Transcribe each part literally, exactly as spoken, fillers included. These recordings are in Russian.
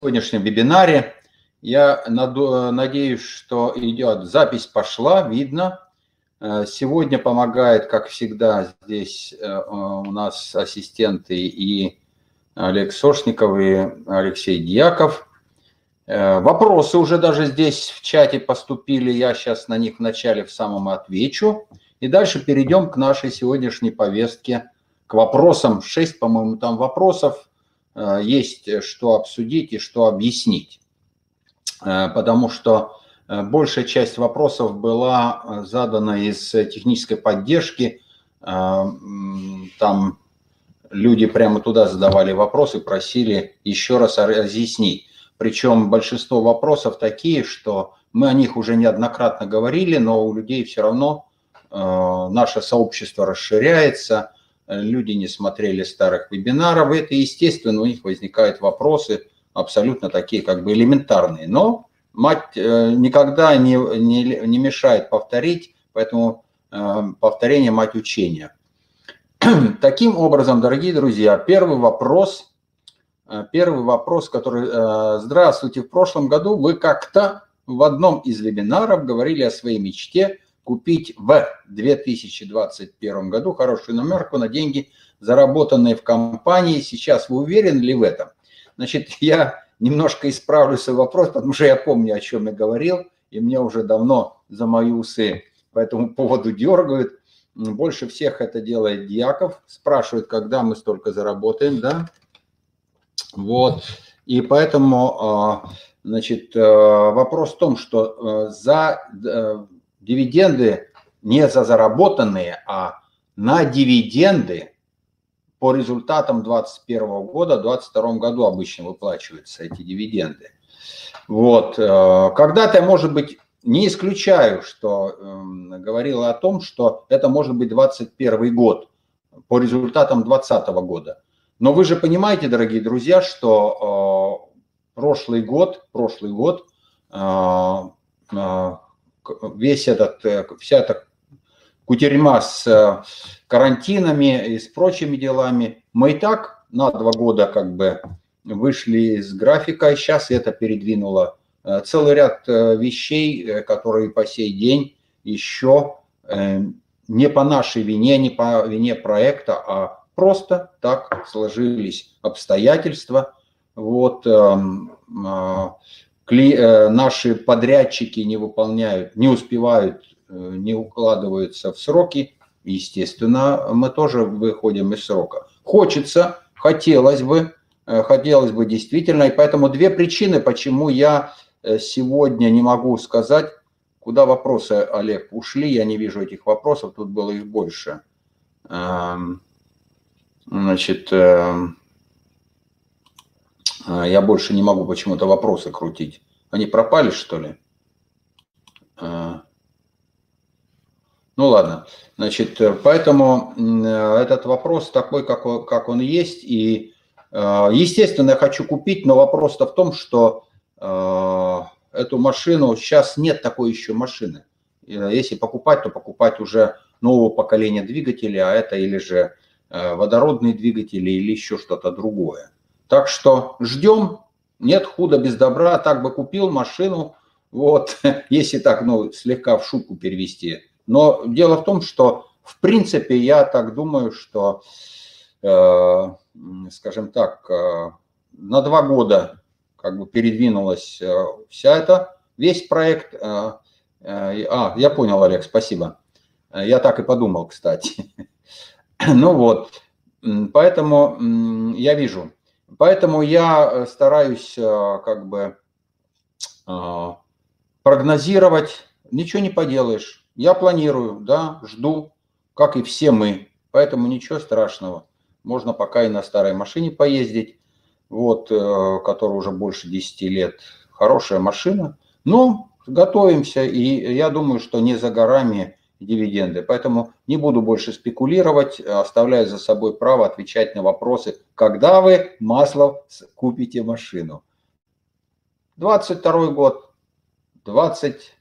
сегодняшнем вебинаре. Я надеюсь, что идет запись, пошла, видно. Сегодня помогает, как всегда, здесь у нас ассистенты и Олег Сошников, и Алексей Дьяков. Вопросы уже даже здесь в чате поступили, я сейчас на них вначале в самом отвечу. И дальше перейдем к нашей сегодняшней повестке, к вопросам. Шесть, по-моему, там вопросов. Есть что обсудить и что объяснить. Потому что большая часть вопросов была задана из технической поддержки. Там люди прямо туда задавали вопросы, просили еще раз разъяснить. Причем большинство вопросов такие, что мы о них уже неоднократно говорили, но у людей все равно наше сообщество расширяется, люди не смотрели старых вебинаров, это естественно, у них возникают вопросы абсолютно такие как бы элементарные, но мать никогда не, не, не мешает повторить, поэтому повторение мать учения. Таким образом, дорогие друзья, первый вопрос, первый вопрос, который, здравствуйте, в прошлом году вы как-то в одном из вебинаров говорили о своей мечте купить в две тысячи двадцать первом году хорошую номерку на деньги, заработанные в компании. Сейчас вы уверены ли в этом? Значит, я немножко исправлю свой вопрос, потому что я помню, о чем я говорил, и мне уже давно за мои усы по этому поводу дергают. Больше всех это делает Дьяков. Спрашивают, когда мы столько заработаем, да? Вот. И поэтому, значит, вопрос в том, что за дивиденды не за заработанные, а на дивиденды по результатам две тысячи двадцать первого года, в две тысячи двадцать втором году обычно выплачиваются эти дивиденды. Вот. Когда-то, может быть, не исключаю, что э, говорила о том, что это может быть двадцать первый год по результатам двадцатого года. Но вы же понимаете, дорогие друзья, что э, прошлый год, прошлый год э, э, весь этот, вся эта кутерьма с карантинами и с прочими делами, мы и так на два года как бы вышли из графика, и сейчас это передвинуло целый ряд вещей, которые по сей день еще не по нашей вине, не по вине проекта, а просто так сложились обстоятельства. Вот наши подрядчики не выполняют, не успевают, не укладываются в сроки. Естественно, мы тоже выходим из срока. Хочется, хотелось бы, хотелось бы действительно, и поэтому две причины, почему я сегодня не могу сказать, куда вопросы, Олег, ушли, я не вижу этих вопросов, тут было их больше. Значит, я больше не могу почему-то вопросы крутить. Они пропали, что ли? Ну ладно, значит, поэтому этот вопрос такой, как он, как он есть. И, естественно, я хочу купить, но вопрос-то в том, что эту машину, сейчас нет такой еще машины. Если покупать, то покупать уже нового поколения двигателя, а это или же водородные двигатели, или еще что-то другое. Так что ждем, нет худа без добра, так бы купил машину, вот, если так, ну, слегка в шутку перевести. Но дело в том, что, в принципе, я так думаю, что, э, скажем так, э, на два года как бы передвинулась э, вся эта, весь проект. Э, э, а, я понял, Олег, спасибо. Я так и подумал, кстати. Ну вот, поэтому я вижу. Поэтому я стараюсь как бы прогнозировать, ничего не поделаешь. Я планирую, да, жду, как и все мы. Поэтому ничего страшного. Можно пока и на старой машине поездить, вот, которая уже больше десяти лет. Хорошая машина. Но готовимся, и я думаю, что не за горами дивиденды. Поэтому не буду больше спекулировать, оставляю за собой право отвечать на вопросы, когда вы, Маслов, купите машину. двадцать второй год, двадцать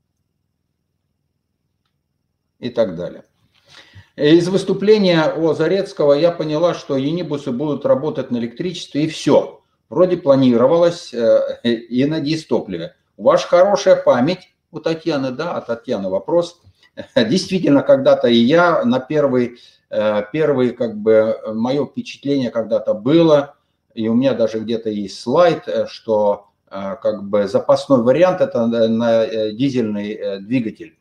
и так далее. Из выступления о Зарецкого я поняла, что юнибусы будут работать на электричестве, и все. вроде планировалось и на дизтопливе. У вас хорошая память у Татьяны, да, а Татьяны вопрос. Действительно, когда-то и я на первый, первый, как бы, мое впечатление когда-то было, и у меня даже где-то есть слайд, что как бы запасной вариант – это на дизельный двигатель.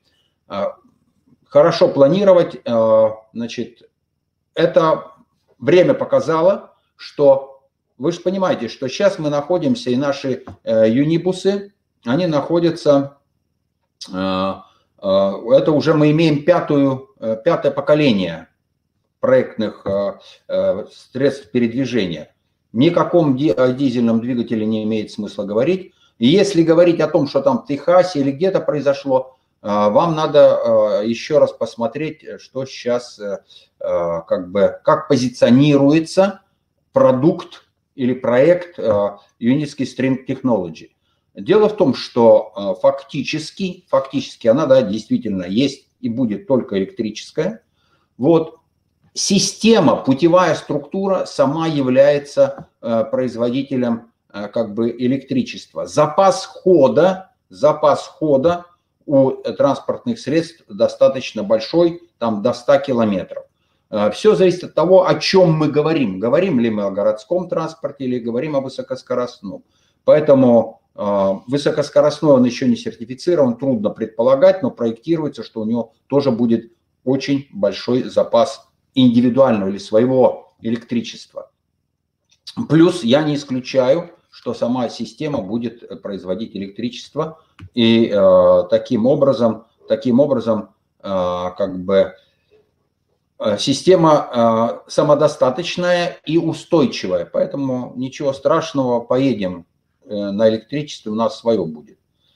Хорошо планировать, значит, это время показало, что вы же понимаете, что сейчас мы находимся, и наши юнибусы, они находятся, это уже мы имеем пятую, пятое поколение проектных средств передвижения. Ни о каком дизельном двигателе не имеет смысла говорить. И если говорить о том, что там в Техасе или где-то произошло, вам надо еще раз посмотреть, что сейчас, как бы, как позиционируется продукт или проект Unitsky String Technology. Дело в том, что фактически, фактически она, да, действительно есть и будет только электрическая. Вот. Система, путевая структура сама является производителем, как бы, электричества. Запас хода, запас хода у транспортных средств достаточно большой, там до ста километров. Все зависит от того, о чем мы говорим. Говорим ли мы о городском транспорте или говорим о высокоскоростном. Поэтому высокоскоростной он еще не сертифицирован, трудно предполагать, но проектируется, что у него тоже будет очень большой запас индивидуального или своего электричества. Плюс я не исключаю, что сама система будет производить электричество, и э, таким образом, таким образом э, как бы э, система э, самодостаточная и устойчивая, поэтому ничего страшного, поедем э, на электричестве, у нас свое будет.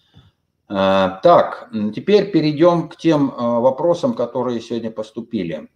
Э, так, теперь перейдем к тем э, вопросам, которые сегодня поступили.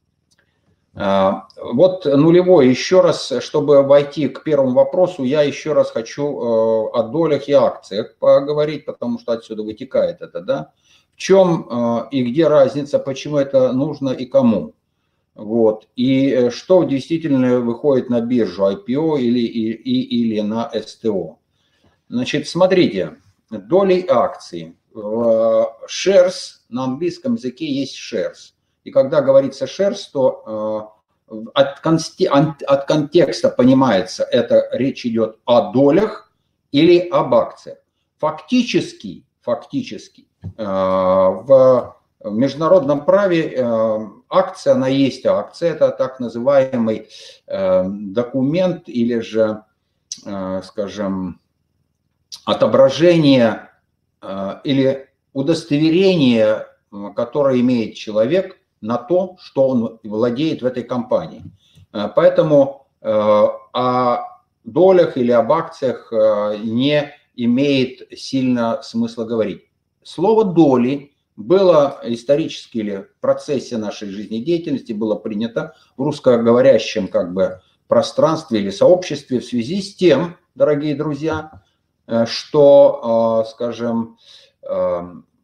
Вот нулевой, еще раз, чтобы войти к первому вопросу, я еще раз хочу о долях и акциях поговорить, потому что отсюда вытекает это, да. В чем и где разница, почему это нужно и кому. Вот. И что действительно выходит на биржу, ай пи о или, или, или на эс тэ о. Значит, смотрите, доли акций. Shares, на английском языке есть shares. И когда говорится shares, то э, от, от контекста понимается, это речь идет о долях или об акциях. Фактически, фактически э, в международном праве э, акция, она есть акция, это так называемый э, документ или же, э, скажем, отображение э, или удостоверение, которое имеет человек на то, что он владеет в этой компании. Поэтому э, о долях или об акциях э, не имеет сильно смысла говорить. Слово «доли» было исторически или в процессе нашей жизнедеятельности было принято в русскоговорящем, как бы, пространстве или сообществе в связи с тем, дорогие друзья, что, э, скажем, э,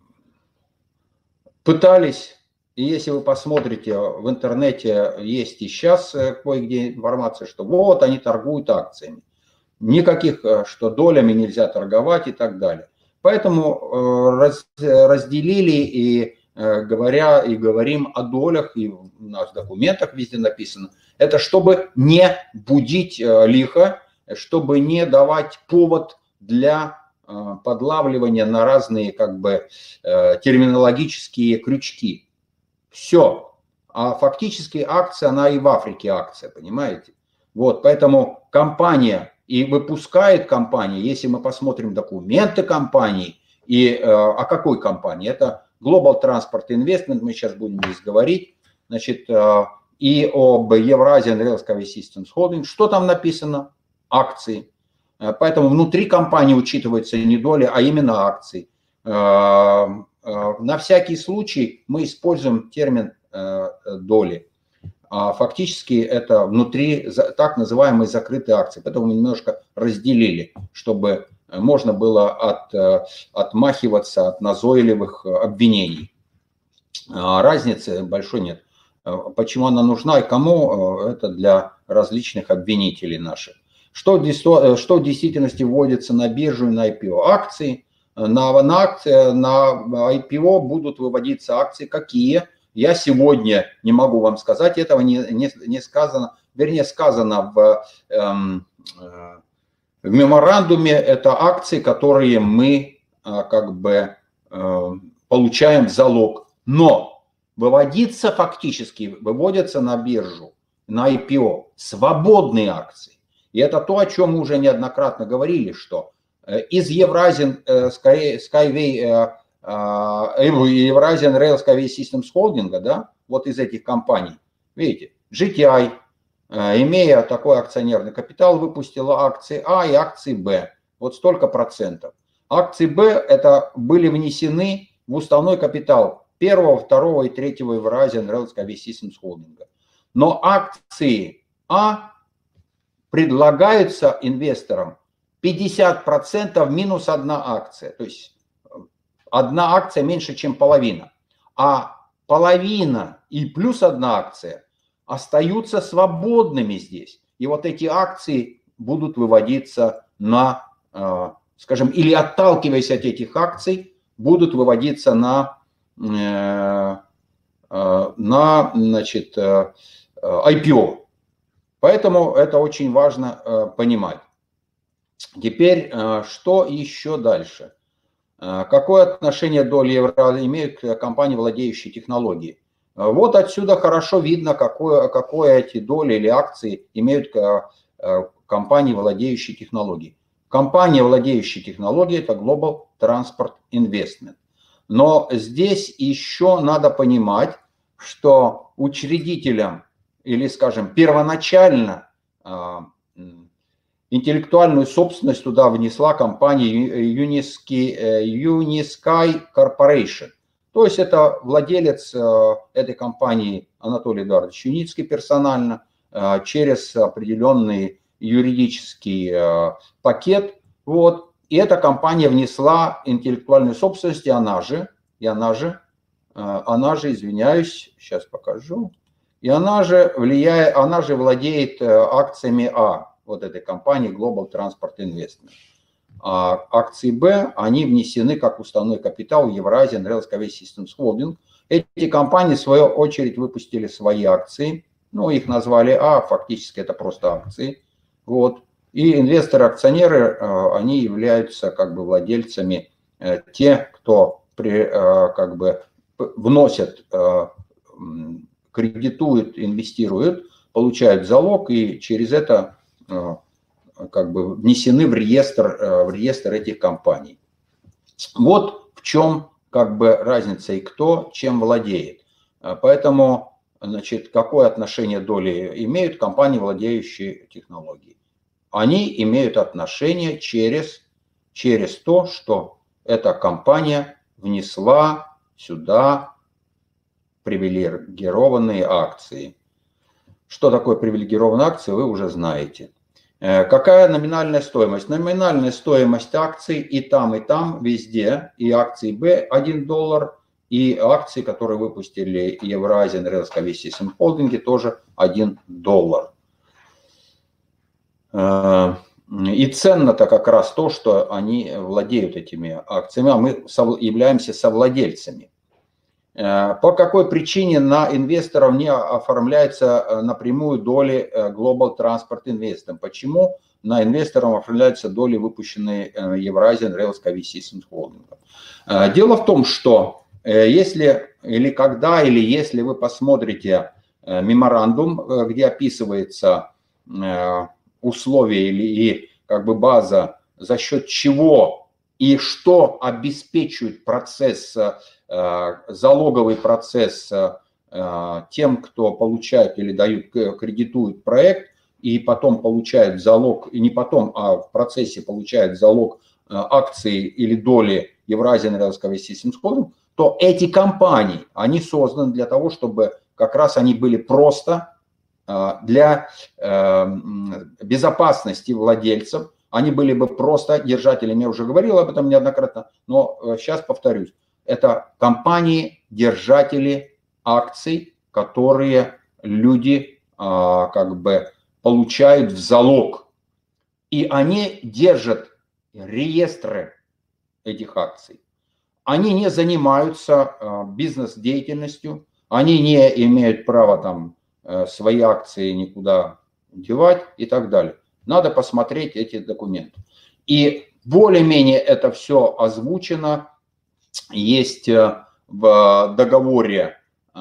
пытались. И если вы посмотрите в интернете, есть и сейчас кое-где информация, что вот они торгуют акциями. Никаких, что долями нельзя торговать и так далее. Поэтому раз, разделили и говоря, и говорим о долях, и у нас в документах везде написано, это чтобы не будить лихо, чтобы не давать повод для подлавливания на разные, как бы, терминологические крючки. Все. А фактически акция, она и в Африке акция, понимаете? Вот, поэтому компания и выпускает компания, если мы посмотрим документы компании, и э, о какой компании? Это Global Transport Investment, мы сейчас будем здесь говорить, значит, э, и об Eurasian Railway Systems Holding. Что там написано? Акции. Э, поэтому внутри компании учитываются не доли, а именно акции. Э, На всякий случай мы используем термин доли, а фактически это внутри так называемые закрытые акции. Поэтому мы немножко разделили, чтобы можно было от, отмахиваться от назойливых обвинений. Разницы большой нет. Почему она нужна и кому, это для различных обвинителей наших. Что, что в действительности вводится на биржу и на ай пи о? Акции. На, на, акции, на ай пи о будут выводиться акции. Какие? Я сегодня не могу вам сказать, этого не, не, не сказано. Вернее, сказано в, эм, э, в меморандуме, это акции, которые мы э, как бы э, получаем в залог. Но выводиться фактически, выводятся на биржу, на ай пи о свободные акции. И это то, о чем мы уже неоднократно говорили, что из Евразиан Skyway, Евразиан Rail Skyway Systems Holding, да, вот из этих компаний, видите, джи ти ай, имея такой акционерный капитал, выпустила акции А и акции Б. Вот столько процентов. Акции Б это были внесены в уставной капитал первого, второго и третьего Евразиан Rail Skyway Systems Holding. Но акции А предлагаются инвесторам пятьдесят процентов минус одна акция. То есть одна акция меньше, чем половина. А половина и плюс одна акция остаются свободными здесь. И вот эти акции будут выводиться на, скажем, или отталкиваясь от этих акций, будут выводиться на, на значит, ай пи о. Поэтому это очень важно понимать. Теперь, что еще дальше? Какое отношение доли евро имеют компании, владеющие технологией? Вот отсюда хорошо видно, какое, какое эти доли или акции имеют компании, владеющие технологией. Компания, владеющая технологией, это Global Transport Investment. Но здесь еще надо понимать, что учредителям или, скажем, первоначально интеллектуальную собственность туда внесла компания Unisky Corporation. То есть это владелец этой компании Анатолий Эдуардович Юницкий персонально через определенный юридический пакет. Вот. И эта компания внесла интеллектуальную собственность, и она же, и она же, она же, извиняюсь, сейчас покажу, и она же, влияет, она же владеет акциями А, вот этой компании Global Transport Investment. А акции Б, они внесены как уставной капитал в Евразиан Rail Skyway Systems Holding. Эти компании, в свою очередь, выпустили свои акции. Ну, их назвали А, фактически это просто акции. Вот. И инвесторы-акционеры, они являются как бы владельцами, те, кто при, как бы вносят, кредитуют, инвестируют, получают залог и через это как бы внесены в реестр, в реестр этих компаний. Вот в чем как бы разница и кто чем владеет. Поэтому, значит, какое отношение доли имеют компании, владеющие технологией? Они имеют отношение через, через то, что эта компания внесла сюда привилегированные акции. Что такое привилегированные акции, вы уже знаете. Какая номинальная стоимость? Номинальная стоимость акций и там, и там, везде, и акции Б один доллар, и акции, которые выпустили Евразиан Rail Skyway Systems Holding, тоже один доллар. И ценно-то как раз то, что они владеют этими акциями, а мы являемся совладельцами. По какой причине на инвесторов не оформляются напрямую доли Global Transport Investment? Почему на инвесторов оформляются доли, выпущенные Евразиан Rail Skyway Systems Holding? Дело в том, что если или когда, или если вы посмотрите меморандум, где описывается условия или и как бы база, за счет чего и что обеспечивает процесс, залоговый процесс тем, кто получает или дают, кредитует проект, и потом получают залог, и не потом, а в процессе получают залог акции или доли Евразиан Rail Skyway Systems Holding, то эти компании, они созданы для того, чтобы как раз они были просто для безопасности владельцев, они были бы просто держателями, я уже говорил об этом неоднократно, но сейчас повторюсь. Это компании-держатели акций, которые люди а, как бы получают в залог. и они держат реестры этих акций. Они не занимаются бизнес-деятельностью, они не имеют права там свои акции никуда девать и так далее. Надо посмотреть эти документы. И более-менее это все озвучено. Есть в договоре,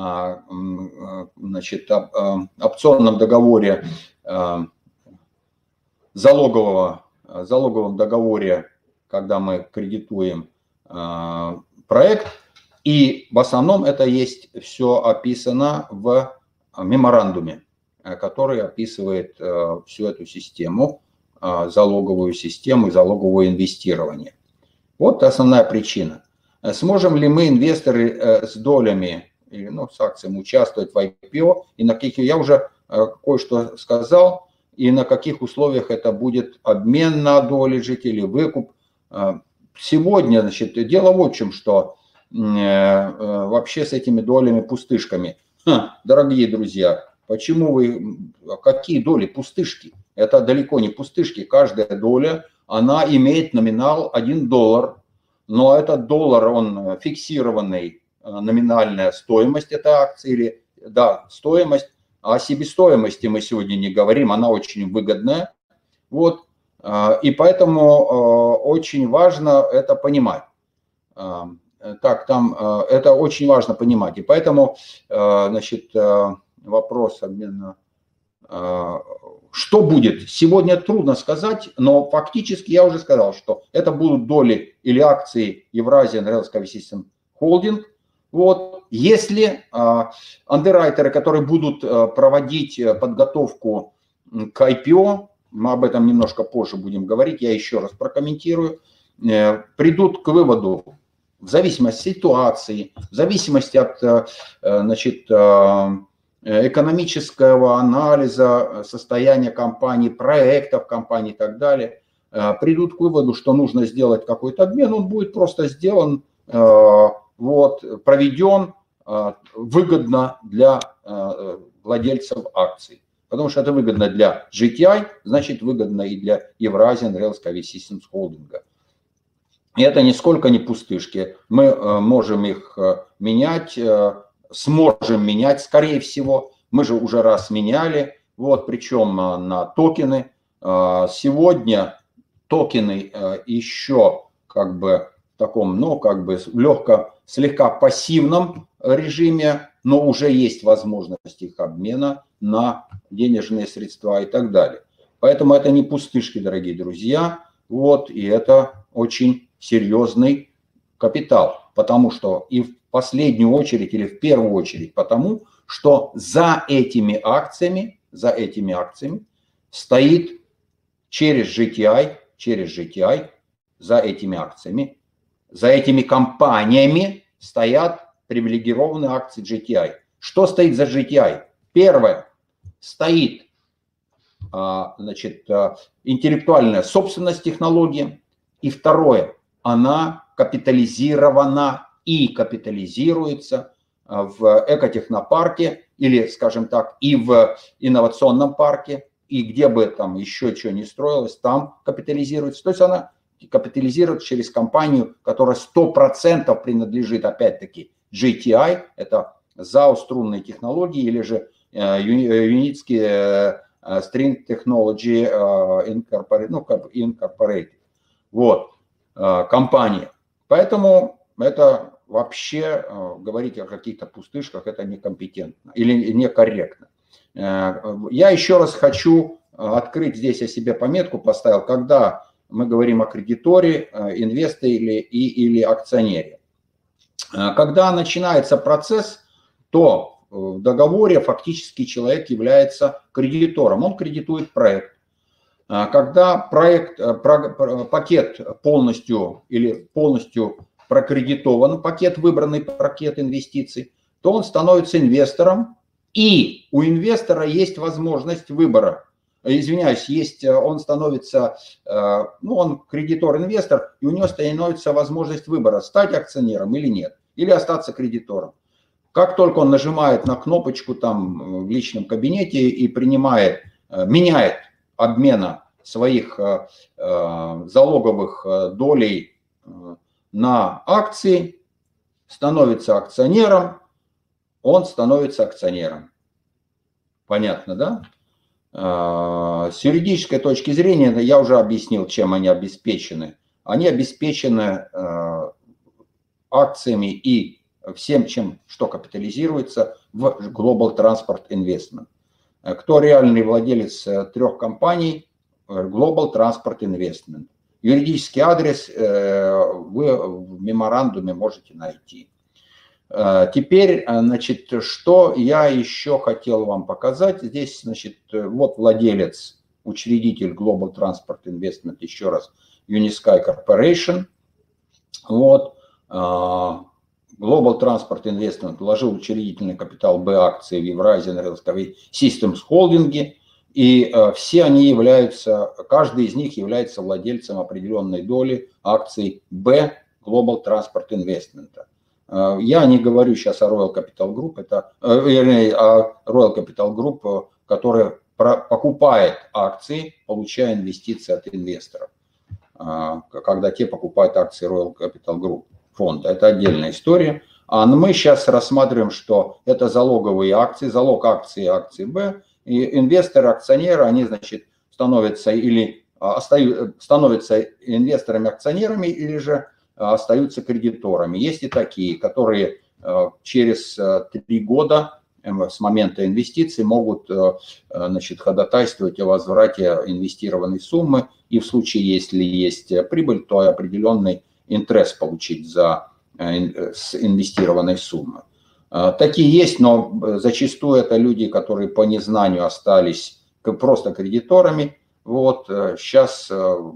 значит, опционном договоре, залогового, залоговом договоре, когда мы кредитуем проект. И в основном это есть все описано в меморандуме, который описывает всю эту систему, залоговую систему и залоговое инвестирование. Вот основная причина. Сможем ли мы, инвесторы с долями, ну, с акциями, участвовать в ай пи о, и на каких, я уже кое-что сказал, и на каких условиях это будет обмен на доли жителей, выкуп. Сегодня, значит, дело вот в чем, что вообще с этими долями-пустышками. Ха, дорогие друзья, почему вы, какие доли пустышки? Это далеко не пустышки, каждая доля, она имеет номинал один доллар, но этот доллар, он фиксированный, номинальная стоимость этой акции, или, да, стоимость, о себестоимости мы сегодня не говорим, она очень выгодная, вот, и поэтому очень важно это понимать. Так, там это очень важно понимать, и поэтому, значит, вопрос обмена. Что будет? Сегодня трудно сказать, но фактически я уже сказал, что это будут доли или акции Eurasian Railsky System Holding. Вот. Если андеррайтеры, которые будут проводить подготовку к ай пи о, мы об этом немножко позже будем говорить, я еще раз прокомментирую, придут к выводу, в зависимости от ситуации, в зависимости от, значит, экономического анализа состояния компании, проектов компании и так далее, придут к выводу, что нужно сделать какой-то обмен, он будет просто сделан, вот, проведен выгодно для владельцев акций. Потому что это выгодно для джи ти ай, значит выгодно и для Eurasian Railsky Systems Holding. И это нисколько не пустышки. Мы можем их менять, сможем менять, скорее всего. Мы же уже раз меняли, вот, причем на токены. Сегодня токены еще как бы в таком, ну, как бы легко, слегка пассивном режиме, но уже есть возможность их обмена на денежные средства и так далее. Поэтому это не пустышки, дорогие друзья, вот, и это очень серьезный капитал, потому что и в последнюю очередь или в первую очередь потому, что за этими акциями, за этими акциями стоит через джи ти ай, через джи ти ай, за этими акциями, за этими компаниями стоят привилегированные акции джи ти ай. Что стоит за джи ти ай? Первое, стоит, значит, интеллектуальная собственность технологии. И второе, она капитализирована и капитализируется в экотехнопарке или, скажем так, и в инновационном парке, и где бы там еще что ни строилось, там капитализируется. То есть она капитализируется через компанию, которая сто процентов принадлежит, опять-таки, джи ти ай, это зао струнные технологии, или же Unitsky String Technology Incorporated, ну, как бы Incorporated. Вот, компания. Поэтому это вообще говорить о каких-то пустышках, это некомпетентно или некорректно. Я еще раз хочу открыть здесь, я себе пометку поставил, когда мы говорим о кредиторе, инвесторе или, и, или акционере. Когда начинается процесс, то в договоре фактически человек является кредитором, он кредитует проект. Когда проект, пакет полностью или полностью прокредитован, пакет, выбранный пакет инвестиций, то он становится инвестором, и у инвестора есть возможность выбора. Извиняюсь, есть, он становится, ну, он кредитор-инвестор, и у него становится возможность выбора, стать акционером или нет, или остаться кредитором. Как только он нажимает на кнопочку там в личном кабинете и принимает, меняет обмена своих залоговых долей на акции, становится акционером, он становится акционером. Понятно, да? С юридической точки зрения, я уже объяснил, чем они обеспечены. Они обеспечены акциями и всем, чем, что капитализируется в Global Transport Investment. Кто реальный владелец трех компаний? Global Transport Investment. Юридический адрес вы в меморандуме можете найти. Теперь, значит, что я еще хотел вам показать. Здесь, значит, вот владелец, учредитель Global Transport Investment, еще раз, Unisky Corporation. Вот. Global Transport Investment вложил учредительный капитал Б акции в Eurasian Railway Systems Holding. И все они являются, каждый из них является владельцем определенной доли акций Б Global Transport Investment. Я не говорю сейчас о Royal Capital Group, это, вернее, о Royal Capital Group, который покупает акции, получая инвестиции от инвесторов, когда те покупают акции Royal Capital Group фонда. Это отдельная история. А мы сейчас рассматриваем, что это залоговые акции, залог акции акции Б, и инвесторы, акционеры, они, значит, становятся или остаются, становятся инвесторами-акционерами, или же остаются кредиторами. Есть и такие, которые через три года с момента инвестиций могут, значит, ходатайствовать о возврате инвестированной суммы, и в случае, если есть прибыль, то определенный интерес получить за с инвестированной суммы. Такие есть, но зачастую это люди, которые по незнанию остались просто кредиторами. Вот сейчас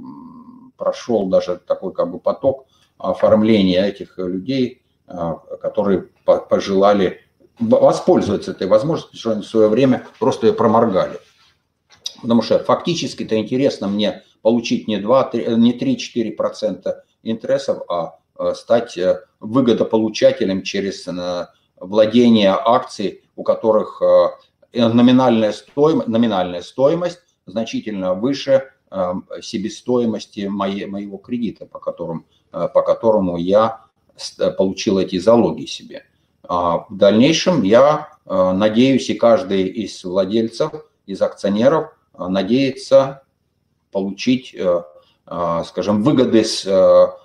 прошел даже такой как бы поток оформления этих людей, которые пожелали воспользоваться этой возможностью, потому что они в свое время просто ее проморгали. Потому что фактически это интересно мне получить не два, не три-четыре процента интересов, а стать выгодополучателем через владение акций, у которых номинальная стоимость, номинальная стоимость значительно выше себестоимости моего кредита, по которому, по которому я получил эти залоги себе. В дальнейшем я надеюсь, и каждый из владельцев, из акционеров надеется получить, скажем, выгоды с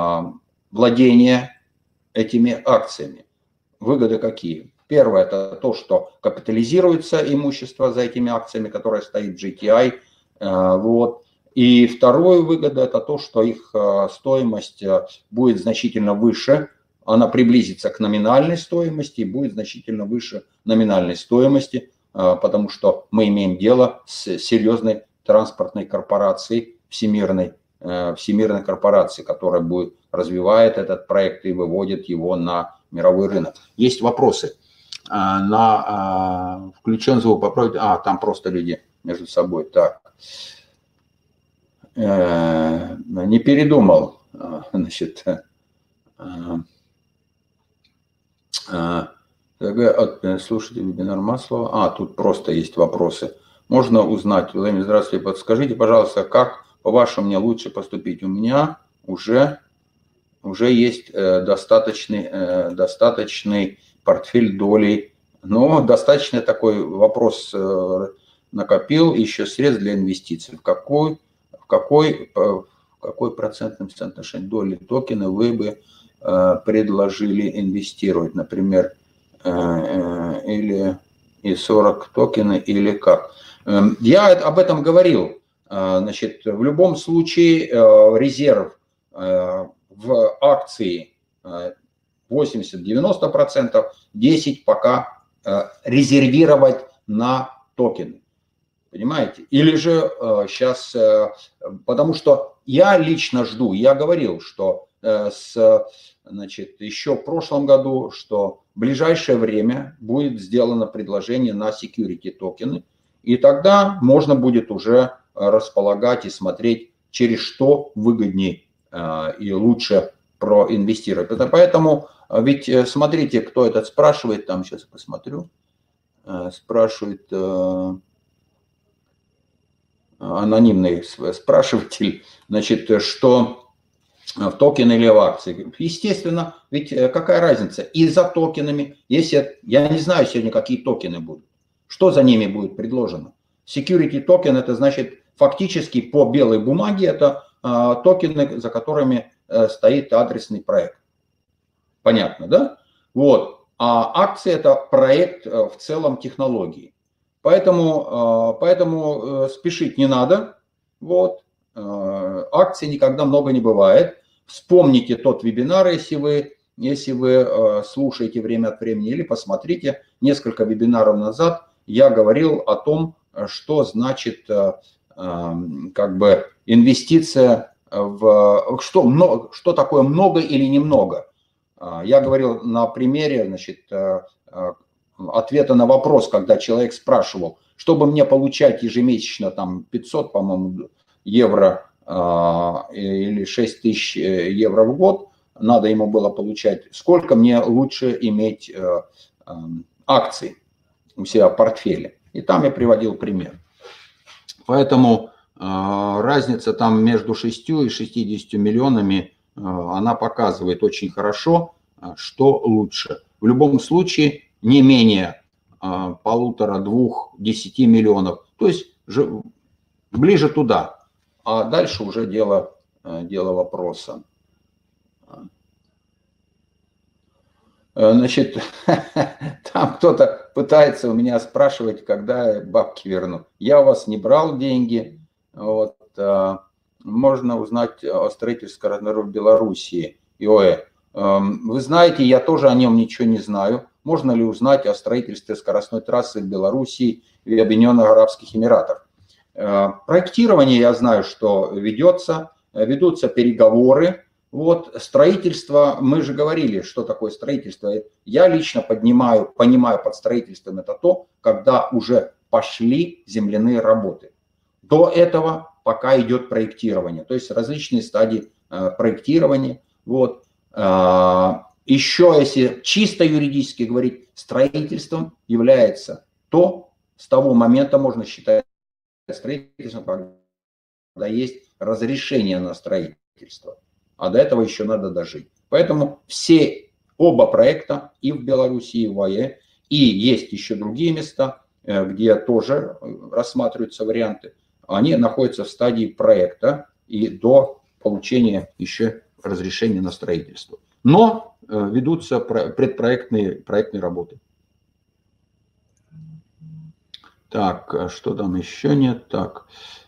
владения этими акциями. Выгоды какие? Первое – это то, что капитализируется имущество за этими акциями, которое стоит в джи ти ай. Вот. И второе выгода – это то, что их стоимость будет значительно выше, она приблизится к номинальной стоимости и будет значительно выше номинальной стоимости, потому что мы имеем дело с серьезной транспортной корпорацией, всемирной, всемирной корпорацией, которая будет, развивает этот проект и выводит его на мировой рынок. Есть вопросы? На включен звук, попробуйте. А, там просто люди между собой. Так. Не передумал. Значит, слушайте вебинар Маслова. А, тут просто есть вопросы. Можно узнать, Владимир, здравствуйте, подскажите, пожалуйста, как, по-вашему, мне лучше поступить? У меня уже, уже есть достаточный, достаточный портфель долей, но достаточно такой вопрос накопил, еще средств для инвестиций. В какой, в какой, в какой процентном соотношении доли токена вы бы предложили инвестировать, например, или и сорок токены, или как? Я об этом говорил. Значит, в любом случае резерв в акции восемьдесят-девяносто процентов, десять процентов пока резервировать на токены. Понимаете? Или же сейчас, потому что я лично жду, я говорил, что с, значит, еще в прошлом году, что в ближайшее время будет сделано предложение на security токены, и тогда можно будет уже располагать и смотреть, через что выгоднее и лучше проинвестировать. Поэтому, ведь смотрите, кто этот спрашивает, там сейчас посмотрю, спрашивает, анонимный спрашиватель, значит, что в токены или в акции. Естественно, ведь какая разница? И за токенами, если, я не знаю сегодня, какие токены будут, что за ними будет предложено. Security токен, это значит фактически по белой бумаге, это а, токены, за которыми а, стоит адресный проект. Понятно, да? Вот. А акции это проект а, в целом технологии. Поэтому, а, поэтому а, спешить не надо. Вот. А, акций никогда много не бывает. Вспомните тот вебинар, если вы, если вы а, слушаете время от времени, или посмотрите несколько вебинаров назад. Я говорил о том, что значит как бы инвестиция в... Что, много, что такое много или немного? Я говорил на примере, значит, ответа на вопрос, когда человек спрашивал, чтобы мне получать ежемесячно там пятьсот, по-моему, евро или шесть тысяч евро в год, надо ему было получать, сколько мне лучше иметь акций у себя в портфеле. И там я приводил пример. Поэтому э, разница там между шестью и шестьюдесятью миллионами, э, она показывает очень хорошо, э, что лучше. В любом случае не менее э, полутора-двух, десяти миллионов. То есть же, ближе туда. А дальше уже дело, э, дело вопроса. Значит, там кто-то пытается у меня спрашивать, когда я бабки верну. Я у вас не брал деньги. Вот, можно узнать о строительстве скоростной в Белоруссии. ИОЭ. Вы знаете, я тоже о нем ничего не знаю. Можно ли узнать о строительстве скоростной трассы в Белоруссии и Объединенных Арабских Эмиратах? Проектирование, я знаю, что ведется, ведутся переговоры. Вот строительство, мы же говорили, что такое строительство. Я лично поднимаю, понимаю под строительством это то, когда уже пошли земляные работы. До этого пока идет проектирование, то есть различные стадии э, проектирования. Вот. Э, еще, если чисто юридически говорить, строительством является то, с того момента можно считать строительством, когда есть разрешение на строительство. А до этого еще надо дожить. Поэтому все, оба проекта, и в Беларуси, и в ОАЭ, и есть еще другие места, где тоже рассматриваются варианты, они находятся в стадии проекта и до получения еще разрешения на строительство. Но ведутся предпроектные проектные работы. Так, что там еще нет? Так...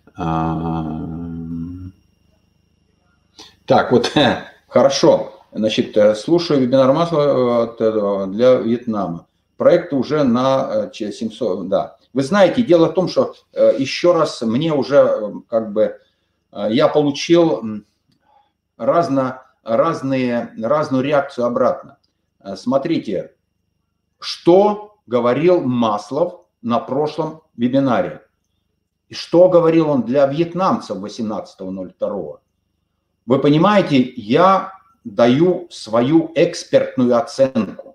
Так, вот, хорошо. Значит, слушаю вебинар масла для Вьетнама. Проект уже на семьсот, да. Вы знаете, дело в том, что еще раз мне уже, как бы, я получил разно, разные, разную реакцию обратно. Смотрите, что говорил Маслов на прошлом вебинаре. И что говорил он для вьетнамцев восемнадцатого ноль второго. Вы понимаете, я даю свою экспертную оценку.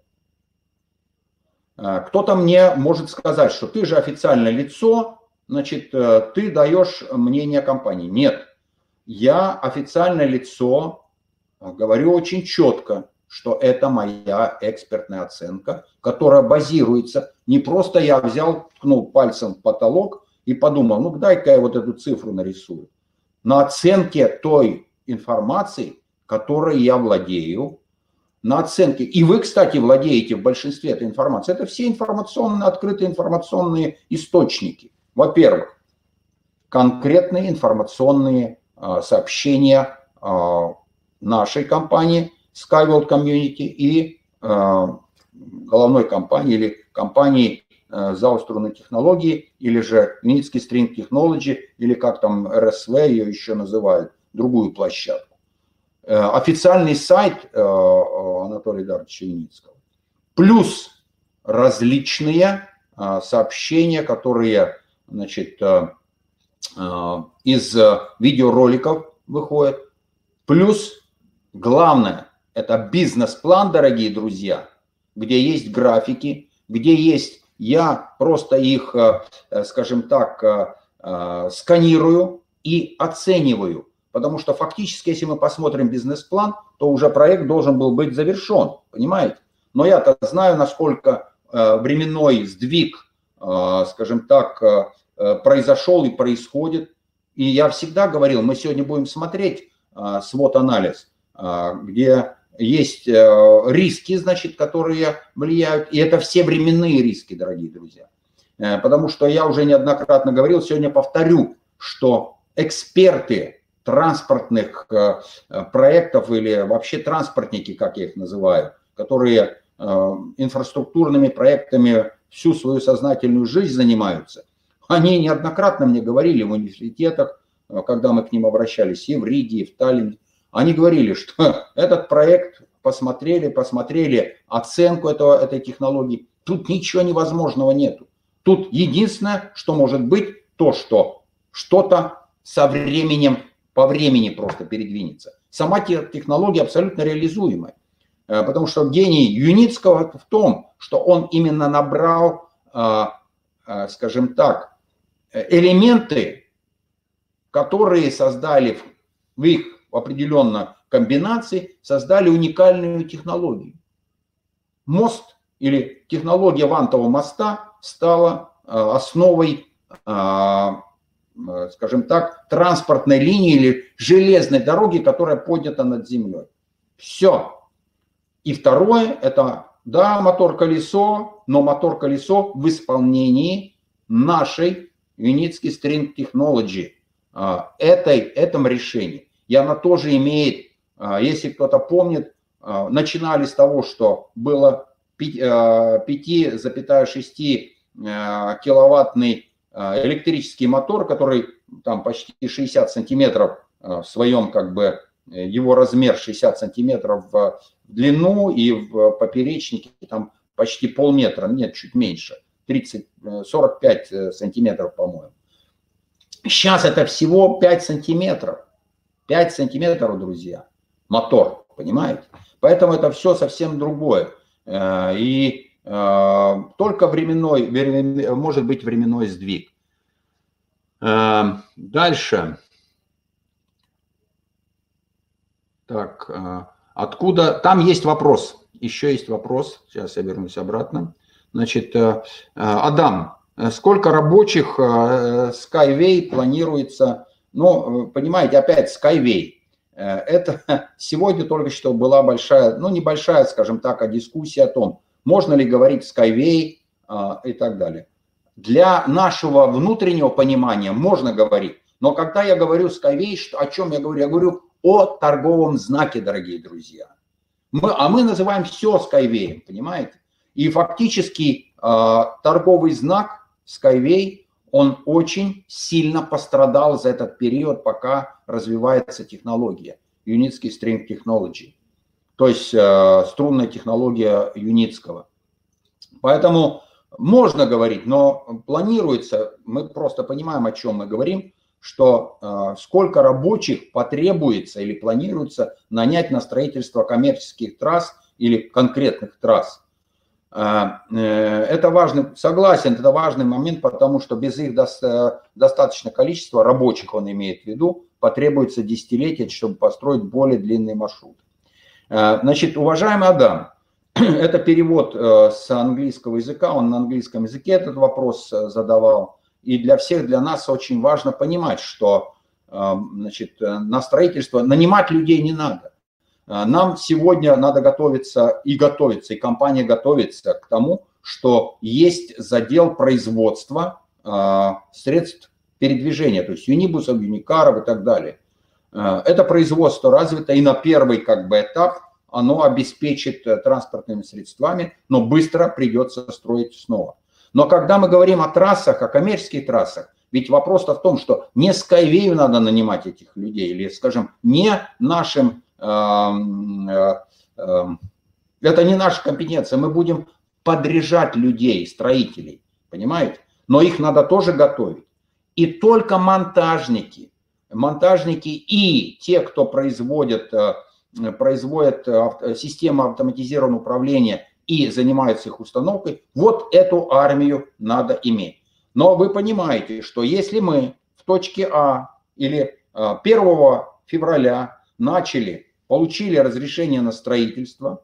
Кто-то мне может сказать, что ты же официальное лицо, значит, ты даешь мнение компании. Нет, я официальное лицо, говорю очень четко, что это моя экспертная оценка, которая базируется, не просто я взял, ткнул пальцем в потолок и подумал, ну дай-ка я вот эту цифру нарисую. На оценке той информации, которой я владею, на оценке. И вы, кстати, владеете в большинстве этой информации. Это все информационные, открытые информационные источники. Во-первых, конкретные информационные э, сообщения э, нашей компании SkyWorld Community и э, головной компании или компании э, Зауструнной технологии, или же Unitsky String Technology, или как там эр эс ви ее еще называют, другую площадку. Официальный сайт Анатолия Эдуардовича Юницкого. Плюс различные сообщения, которые, значит, из видеороликов выходят. Плюс, главное, это бизнес-план, дорогие друзья, где есть графики, где есть, я просто их, скажем так, э, сканирую и оцениваю. Потому что фактически, если мы посмотрим бизнес-план, то уже проект должен был быть завершен, понимаете? Но я-то знаю, насколько э, временной сдвиг, э, скажем так, э, произошел и происходит. И я всегда говорил, мы сегодня будем смотреть э, свод-анализ, э, где есть э, риски, значит, которые влияют. И это все временные риски, дорогие друзья. Э, потому что я уже неоднократно говорил, сегодня повторю, что эксперты транспортных э, проектов или вообще транспортники, как я их называю, которые э, инфраструктурными проектами всю свою сознательную жизнь занимаются, они неоднократно мне говорили в университетах, когда мы к ним обращались, и в Риге, и в Таллине, они говорили, что этот проект посмотрели, посмотрели оценку этого, этой технологии, тут ничего невозможного нету. Тут единственное, что может быть, то, что что-то со временем по времени просто передвинется. Сама технология абсолютно реализуемая. Потому что гений Юницкого в том, что он именно набрал, скажем так, элементы, которые создали в их определенной комбинации, создали уникальную технологию. Мост или технология вантового моста стала основой, скажем так, транспортной линии или железной дороги, которая поднята над землей. Все. И второе, это, да, мотор-колесо, но мотор-колесо в исполнении нашей Юницкий String Technology, этой, этом решении. И она тоже имеет, если кто-то помнит, начинали с того, что было пять целых шесть десятых киловаттный электрический мотор, который там почти шестьдесят сантиметров в своем, как бы, его размер шестьдесят сантиметров в длину и в поперечнике там почти полметра, нет, чуть меньше, тридцать сорок пять сантиметров, по-моему. Сейчас это всего пять сантиметров, пять сантиметров, друзья, мотор, понимаете? Поэтому это все совсем другое. И только временной, может быть временной сдвиг. Дальше. Так, откуда? Там есть вопрос. Еще есть вопрос. Сейчас я вернусь обратно. Значит, Адам, сколько рабочих Skyway планируется? Ну, понимаете, опять Skyway. Это сегодня только что была большая, ну небольшая, скажем так, дискуссия о том, можно ли говорить Skyway а, и так далее. Для нашего внутреннего понимания можно говорить, но когда я говорю Skyway, что, о чем я говорю? Я говорю о торговом знаке, дорогие друзья. Мы, а мы называем все Skyway, понимаете? И фактически а, торговый знак Skyway, он очень сильно пострадал за этот период, пока развивается технология Юницкий String Technology. То есть э, струнная технология Юницкого. Поэтому можно говорить, но планируется, мы просто понимаем, о чем мы говорим, что э, сколько рабочих потребуется или планируется нанять на строительство коммерческих трасс или конкретных трасс. Э, э, это важный, согласен, это важный момент, потому что без их до, достаточного количества рабочих, он имеет в виду, потребуется десятилетия, чтобы построить более длинный маршрут. Значит, уважаемый Адам, это перевод с английского языка, он на английском языке этот вопрос задавал. И для всех, для нас очень важно понимать, что, значит, на строительство нанимать людей не надо. Нам сегодня надо готовиться и готовиться, и компания готовится к тому, что есть задел производства средств передвижения, то есть юнибусов, юникаров и так далее. Это производство развито, и на первый, как бы, этап оно обеспечит транспортными средствами, но быстро придется строить снова. Но когда мы говорим о трассах, о коммерческих трассах, ведь вопрос-то в том, что не Skyway надо нанимать этих людей, или, скажем, не нашим, э, э, э, это не наша компетенция, мы будем подряжать людей, строителей, понимаете? Но их надо тоже готовить. И только монтажники, монтажники и те, кто производит, производит систему автоматизированного управления и занимаются их установкой, вот эту армию надо иметь. Но вы понимаете, что если мы в точке А или первого февраля начали, получили разрешение на строительство,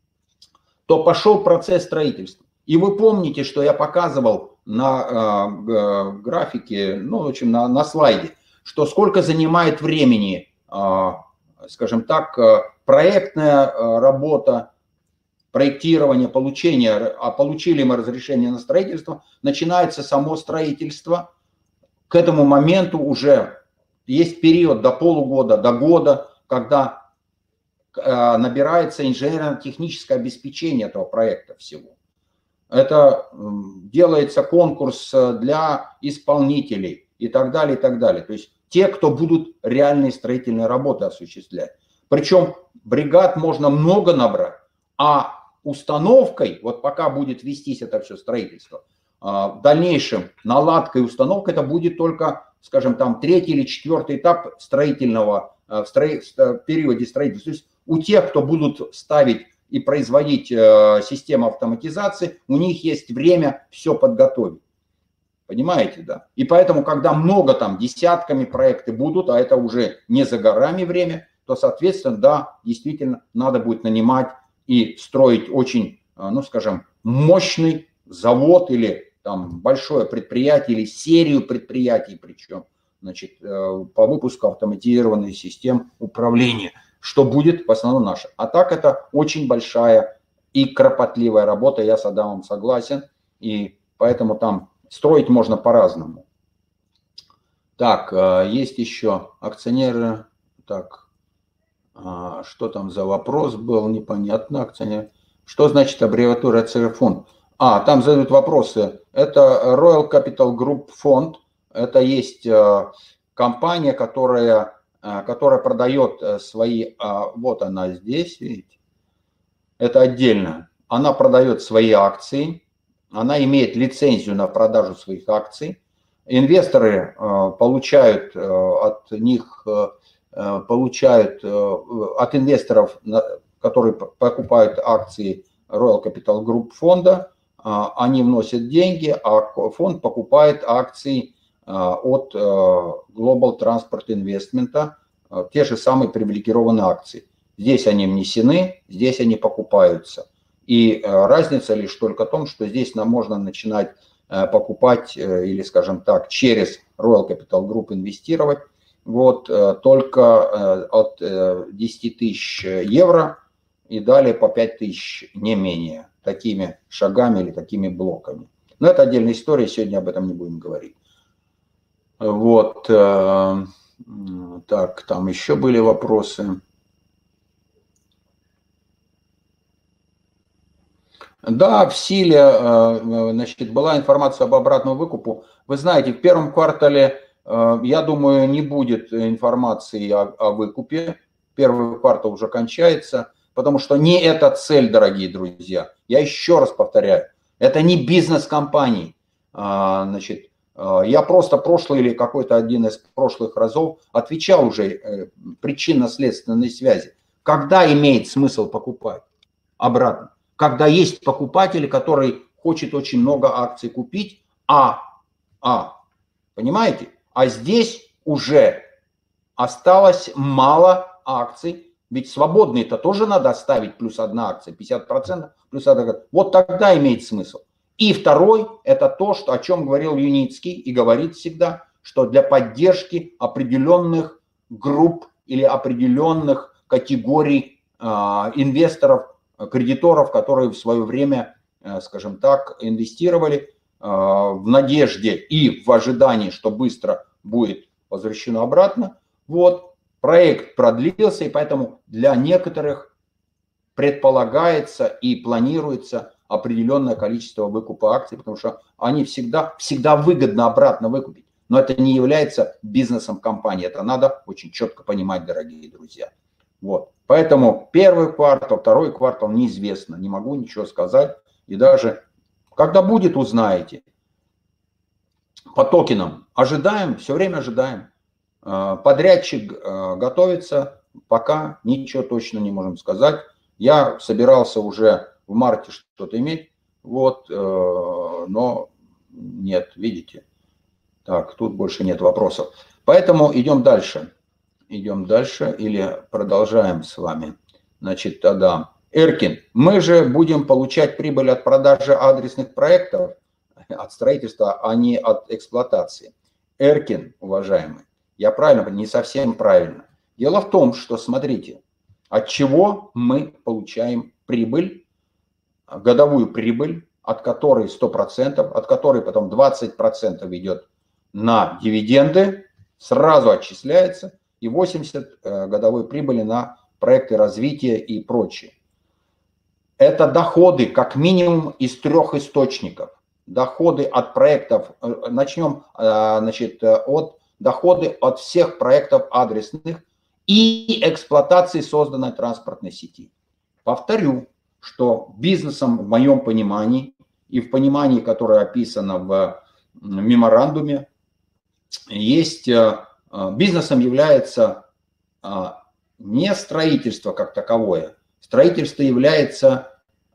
то пошел процесс строительства. И вы помните, что я показывал на э, графике, ну, в общем, на, на слайде, что сколько занимает времени, э, скажем так, проектная работа, проектирование, получение, а получили мы разрешение на строительство, начинается само строительство. К этому моменту уже есть период до полугода, до года, когда набирается инженерно-техническое обеспечение этого проекта всего. Это делается конкурс для исполнителей и так далее, и так далее. То есть те, кто будут реальные строительные работы осуществлять. Причем бригад можно много набрать, а установкой, вот пока будет вестись это все строительство, в дальнейшем наладка и установка, это будет только, скажем, там третий или четвертый этап строительного, в, стро... в периоде строительства. То есть у тех, кто будут ставить и производить систему автоматизации, у них есть время все подготовить. Понимаете, да? И поэтому, когда много там, десятками проекты будут, а это уже не за горами время, то, соответственно, да, действительно, надо будет нанимать и строить очень, ну, скажем, мощный завод или там большое предприятие или серию предприятий, причем, значит, по выпуску автоматизированных систем управления, что будет в основном наше. А так это очень большая и кропотливая работа, я с Адамом согласен, и поэтому там строить можно по-разному. Так, есть еще акционеры, так, что там за вопрос был, непонятно, акционер. Что значит аббревиатура эй си эр фонд? А, там задают вопросы. Это Royal Capital Group фонд. Это есть компания, которая, которая продает свои, вот она здесь, видите, это отдельно. Она продает свои акции, она имеет лицензию на продажу своих акций. Инвесторы получают от них, получают от инвесторов, которые покупают акции Royal Capital Group фонда, они вносят деньги, а фонд покупает акции от Global Transport Investment, те же самые привилегированные акции. Здесь они внесены, здесь они покупаются. И разница лишь только в том, что здесь нам можно начинать покупать или, скажем так, через Royal Capital Group инвестировать вот, только от десяти тысяч евро и далее по пять тысяч, не менее, такими шагами или такими блоками. Но это отдельная история, сегодня об этом не будем говорить. Вот, так, там еще были вопросы. Да, в силе, значит, была информация об обратном выкупу. Вы знаете, в первом квартале, я думаю, не будет информации о, о выкупе. Первый квартал уже кончается, потому что не это цель, дорогие друзья. Я еще раз повторяю, это не бизнес компании. Значит, я просто прошлый или какой-то один из прошлых разов отвечал уже причинно-следственной связи. Когда имеет смысл покупать? Обратно. Когда есть покупатель, который хочет очень много акций купить, а, а, понимаете? А здесь уже осталось мало акций, ведь свободные-то тоже надо оставить плюс одна акция, пятьдесят процентов плюс одна. Вот тогда имеет смысл. И второй, это то, что, о чем говорил Юницкий и говорит всегда, что для поддержки определенных групп или определенных категорий э, инвесторов, кредиторов, которые в свое время, скажем так, инвестировали в надежде и в ожидании, что быстро будет возвращено обратно. Вот, проект продлился, и поэтому для некоторых предполагается и планируется определенное количество выкупа акций, потому что они всегда, всегда выгодно обратно выкупить. Но это не является бизнесом компании, это надо очень четко понимать, дорогие друзья. Вот. Поэтому первый квартал, второй квартал неизвестно, не могу ничего сказать. И даже когда будет, узнаете. По токенам ожидаем, все время ожидаем. Подрядчик готовится, пока ничего точно не можем сказать. Я собирался уже в марте что-то иметь, вот, но Нет, видите? Так, тут больше нет вопросов. Поэтому идем дальше. Идем дальше или продолжаем с вами. Значит, тогда... Эркин, мы же будем получать прибыль от продажи адресных проектов, от строительства, а не от эксплуатации. Эркин, уважаемый, я правильно, не совсем правильно. Дело в том, что, смотрите, от чего мы получаем прибыль, годовую прибыль, от которой сто процентов, от которой потом двадцать процентов идет на дивиденды, сразу отчисляется, и восемьдесят процентов годовой прибыли на проекты развития и прочее. Это доходы как минимум из трех источников. Доходы от проектов, начнем значит, от доходы от всех проектов адресных и эксплуатации созданной транспортной сети. Повторю, что бизнесом в моем понимании и в понимании, которое описано в меморандуме, есть, бизнесом является не строительство как таковое. Строительство является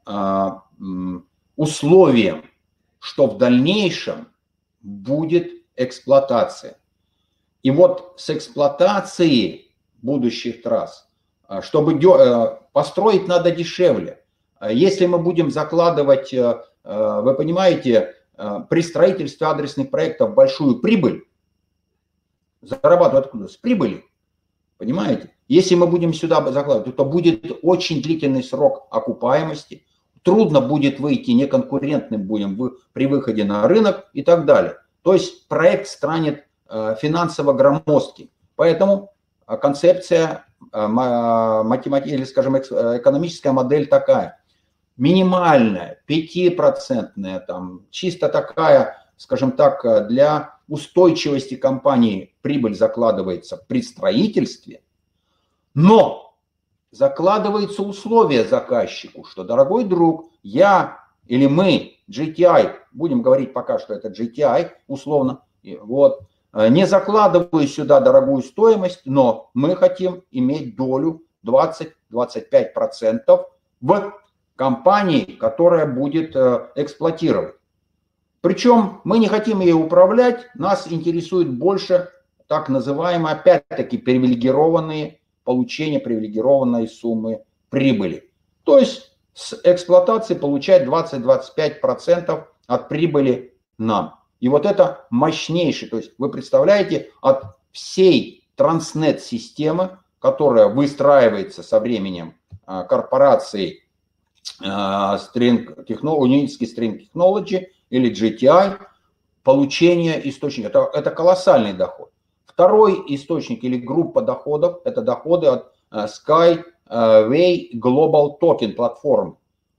условием, что в дальнейшем будет эксплуатация. И вот с эксплуатацией будущих трасс, чтобы построить надо дешевле. Если мы будем закладывать, вы понимаете, при строительстве адресных проектов большую прибыль, зарабатывать откуда? С прибыли. Понимаете? Если мы будем сюда закладывать, то будет очень длительный срок окупаемости, трудно будет выйти, неконкурентным будем при выходе на рынок и так далее. То есть проект станет финансово громоздким. Поэтому концепция, математическая, или, скажем, экономическая модель такая. Минимальная, пятипроцентная, там, чисто такая, скажем так, для устойчивости компании прибыль закладывается при строительстве, но закладывается условие заказчику, что, дорогой друг, я или мы, джи ти ай, будем говорить пока, что это джи ти ай, условно, вот, не закладываю сюда дорогую стоимость, но мы хотим иметь долю двадцать-двадцать пять процентов в компании, которая будет эксплуатировать. Причем мы не хотим ее управлять, нас интересует больше так называемые, опять-таки, привилегированные, получение привилегированной суммы прибыли. То есть с эксплуатации получать двадцать-двадцать пять процентов от прибыли нам. И вот это мощнейший, то есть вы представляете, от всей транснет-системы, которая выстраивается со временем корпорацией String Technology, Unity String Technology или джи ти ай, получение источника. Это, это колоссальный доход. Второй источник или группа доходов – это доходы от Skyway Global Token платформы.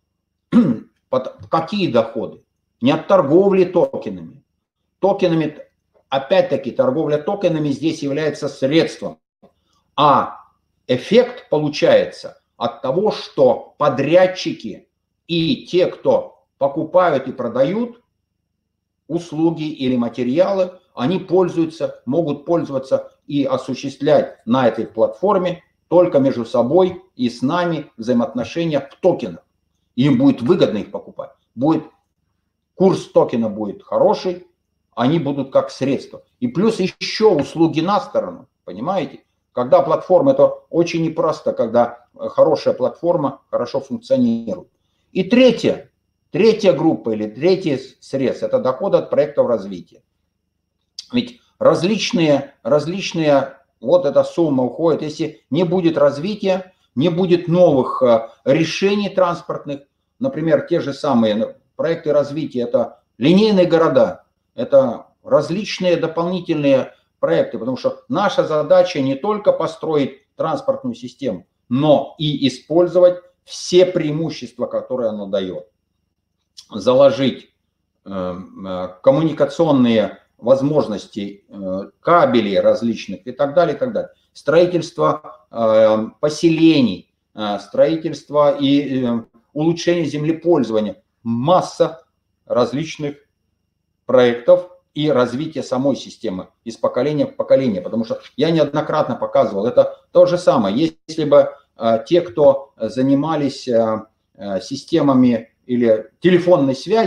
Какие доходы? Не от торговли токенами. Токенами, опять-таки, торговля токенами здесь является средством. А эффект получается от того, что подрядчики и те, кто покупают и продают услуги или материалы, они пользуются, могут пользоваться и осуществлять на этой платформе только между собой и с нами взаимоотношения в токенах. Им будет выгодно их покупать. Будет, курс токена будет хороший, они будут как средство. И плюс еще услуги на сторону, понимаете? Когда платформа, это очень непросто, когда хорошая платформа хорошо функционирует. И третье, третья группа или третий срез – это доходы от проектов развития. Ведь различные, различные, вот эта сумма уходит, если не будет развития, не будет новых решений транспортных, например, те же самые проекты развития, это линейные города, это различные дополнительные проекты, потому что наша задача не только построить транспортную систему, но и использовать все преимущества, которые она дает. Заложить э, коммуникационные возможности, э, кабелей различных и так далее, и так далее. Строительство э, поселений, э, строительство и э, улучшение землепользования. Масса различных проектов и развитие самой системы из поколения в поколение. Потому что я неоднократно показывал, это то же самое. Если бы э, те, кто занимались э, э, системами или телефонной связи,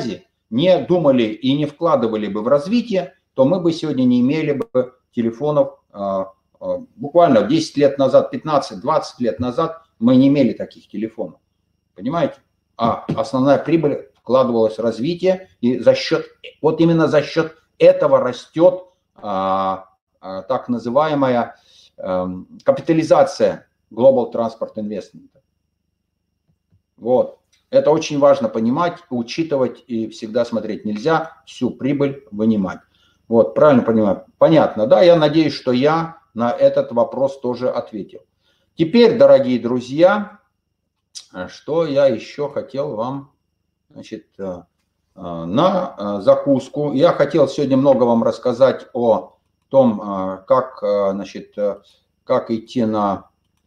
не думали и не вкладывали бы в развитие, то мы бы сегодня не имели бы телефонов. Буквально десять лет назад, пятнадцать-двадцать лет назад мы не имели таких телефонов. Понимаете? А основная прибыль вкладывалась в развитие, и за счет, вот именно за счет этого растет а, а, так называемая а, капитализация Global Transport Investment. Вот. Это очень важно понимать, учитывать и всегда смотреть. Нельзя всю прибыль вынимать. Вот, правильно понимаю? Понятно, да? Я надеюсь, что я на этот вопрос тоже ответил. Теперь, дорогие друзья, что я еще хотел вам, значит, на закуску. Я хотел сегодня много вам рассказать о том, как, значит, как идти на,